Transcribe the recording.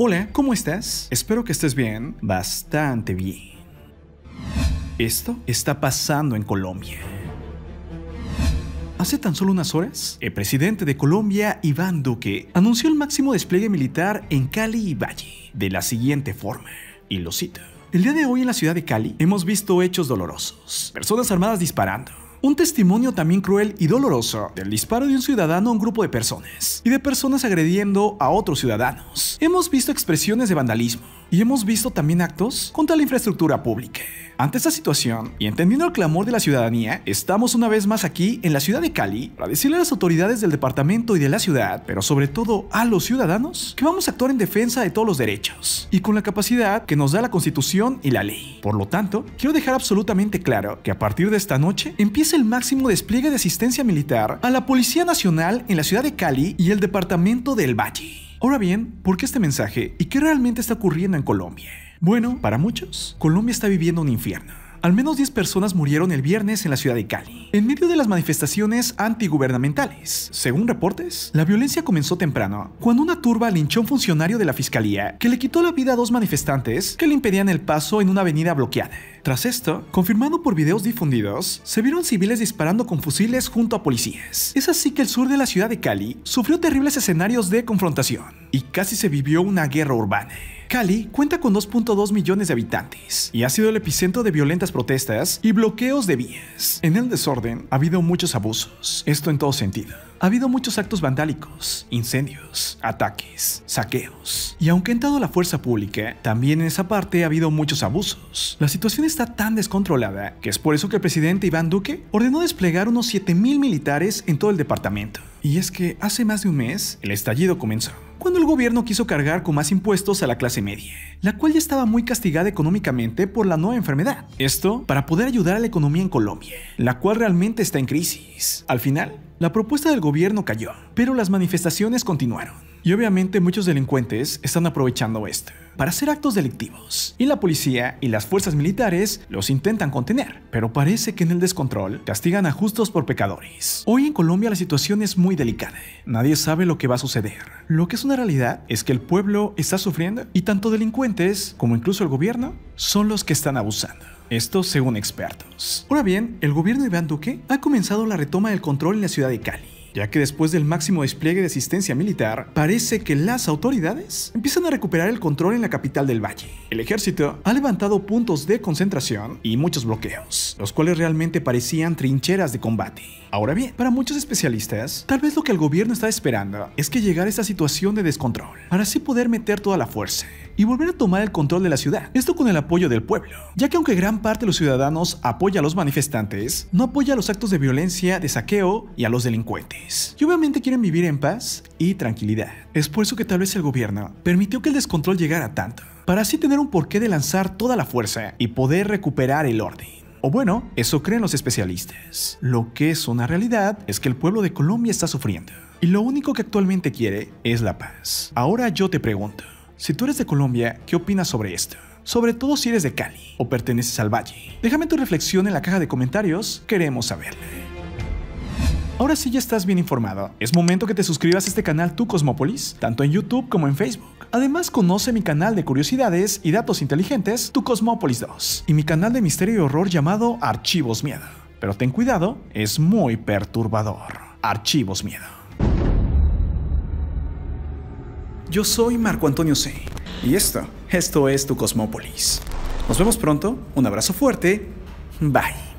Hola, ¿cómo estás? Espero que estés bien, bastante bien. Esto está pasando en Colombia. Hace tan solo unas horas, el presidente de Colombia, Iván Duque, anunció el máximo despliegue militar en Cali y Valle, de la siguiente forma, y lo cito. El día de hoy en la ciudad de Cali hemos visto hechos dolorosos, personas armadas disparando. Un testimonio también cruel y doloroso del disparo de un ciudadano a un grupo de personas y de personas agrediendo a otros ciudadanos. Hemos visto expresiones de vandalismo y hemos visto también actos contra la infraestructura pública. Ante esta situación y entendiendo el clamor de la ciudadanía, estamos una vez más aquí en la ciudad de Cali para decirle a las autoridades del departamento y de la ciudad, pero sobre todo a los ciudadanos, que vamos a actuar en defensa de todos los derechos y con la capacidad que nos da la Constitución y la ley. Por lo tanto, quiero dejar absolutamente claro que a partir de esta noche empieza el máximo despliegue de asistencia militar a la Policía Nacional en la ciudad de Cali y el departamento del Valle. Ahora bien, ¿por qué este mensaje y qué realmente está ocurriendo en Colombia? Bueno, para muchos, Colombia está viviendo un infierno. Al menos 10 personas murieron el viernes en la ciudad de Cali, en medio de las manifestaciones antigubernamentales. Según reportes, la violencia comenzó temprano, cuando una turba linchó a un funcionario de la fiscalía que le quitó la vida a 2 manifestantes que le impedían el paso en una avenida bloqueada. Tras esto, confirmado por videos difundidos, se vieron civiles disparando con fusiles junto a policías. Es así que el sur de la ciudad de Cali sufrió terribles escenarios de confrontación y casi se vivió una guerra urbana. Cali cuenta con 2.2 millones de habitantes y ha sido el epicentro de violentas protestas y bloqueos de vías. En el desorden ha habido muchos abusos, esto en todo sentido. Ha habido muchos actos vandálicos, incendios, ataques, saqueos. Y aunque ha entrado la fuerza pública, también en esa parte ha habido muchos abusos. La situación está tan descontrolada que es por eso que el presidente Iván Duque ordenó desplegar unos 7,000 militares en todo el departamento. Y es que hace más de un mes, el estallido comenzó, cuando el gobierno quiso cargar con más impuestos a la clase media, la cual ya estaba muy castigada económicamente por la nueva enfermedad. Esto para poder ayudar a la economía en Colombia, la cual realmente está en crisis. Al final, la propuesta del gobierno cayó, pero las manifestaciones continuaron. Y obviamente muchos delincuentes están aprovechando esto para hacer actos delictivos. Y la policía y las fuerzas militares los intentan contener, pero parece que en el descontrol castigan a justos por pecadores. Hoy en Colombia la situación es muy delicada. Nadie sabe lo que va a suceder. Lo que es una realidad es que el pueblo está sufriendo y tanto delincuentes como incluso el gobierno son los que están abusando. Esto según expertos. Ahora bien, el gobierno de Iván Duque ha comenzado la retoma del control en la ciudad de Cali, ya que después del máximo despliegue de asistencia militar, parece que las autoridades empiezan a recuperar el control en la capital del Valle. El ejército ha levantado puntos de concentración y muchos bloqueos, los cuales realmente parecían trincheras de combate. Ahora bien, para muchos especialistas, tal vez lo que el gobierno está esperando es que llegara esta situación de descontrol, para así poder meter toda la fuerza y volver a tomar el control de la ciudad. Esto con el apoyo del pueblo, ya que aunque gran parte de los ciudadanos apoya a los manifestantes, no apoya los actos de violencia, de saqueo y a los delincuentes. Y obviamente quieren vivir en paz y tranquilidad. Es por eso que tal vez el gobierno permitió que el descontrol llegara tanto, para así tener un porqué de lanzar toda la fuerza y poder recuperar el orden. O bueno, eso creen los especialistas. Lo que es una realidad es que el pueblo de Colombia está sufriendo y lo único que actualmente quiere es la paz. Ahora yo te pregunto, si tú eres de Colombia, ¿qué opinas sobre esto? Sobre todo si eres de Cali o perteneces al Valle. Déjame tu reflexión en la caja de comentarios, queremos saberla. Ahora sí ya estás bien informado. Es momento que te suscribas a este canal Tu Cosmópolis, tanto en YouTube como en Facebook. Además, conoce mi canal de curiosidades y datos inteligentes, Tu Cosmópolis 2, y mi canal de misterio y horror llamado Archivos Miedo. Pero ten cuidado, es muy perturbador. Archivos Miedo. Yo soy Marco Antonio C. Y esto es Tu Cosmópolis. Nos vemos pronto, un abrazo fuerte, bye.